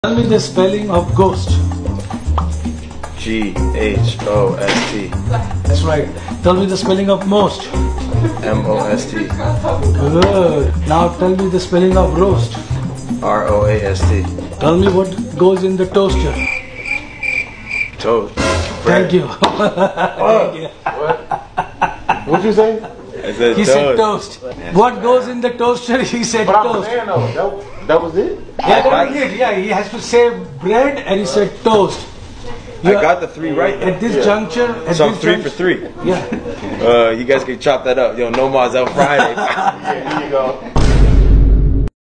Tell me the spelling of ghost. G-H-O-S-T. That's right. Tell me the spelling of most. M-O-S-T. Good. Now tell me the spelling of roast. R-O-A-S-T. Tell me what goes in the toaster. Toast. Thank you. What? What'd you say? I said He toast. said toast. What goes in the toaster? He said But I was toast. saying though, that was it? Yeah, that was it. Yeah, he has to say bread and he said toast. I got the 3 right. At this juncture, at So I'm this 3 for juncture- 3. Yeah. You guys can chop that up. Yo, no Mar's out Friday. Yeah, here you go.